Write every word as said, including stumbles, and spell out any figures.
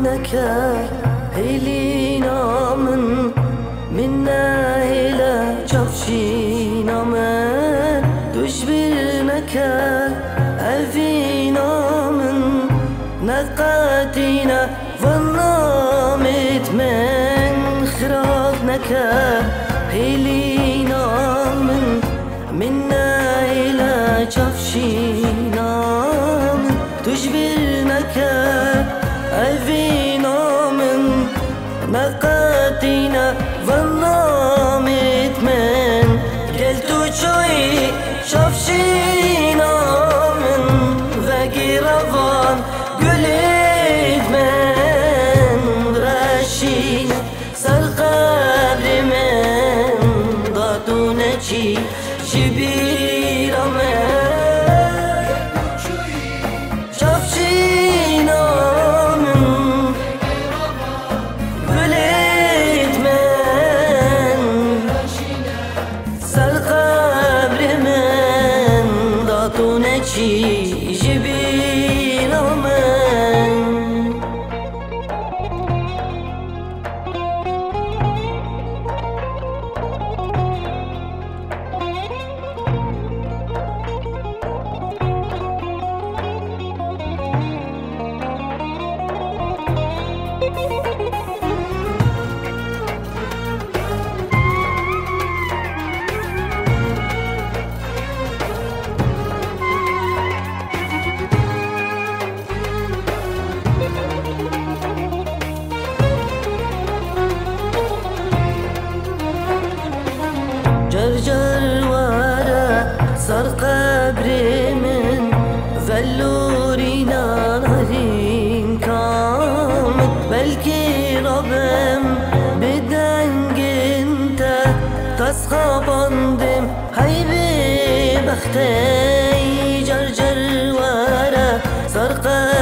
نكر هيلي نامن منا إلى جفشي نامن دشبر نكر أفي نامن نقاتينا ظلمت من خراف نكر هيلي نامن منا إلى جفشي نامن دشبر نكر أفي نامن نقاتينا ظلمت من قلتو شوي شفشي نامن ذاكي رفان قلت من رشين سر قبر من ضاتو نجي شبير من جبين ومن جرجر ورا صار قبري من ذلوري نارين كامت بلكي ربم بدنج انت تسخى بندم هاي بختي جرجر ورا صار قبري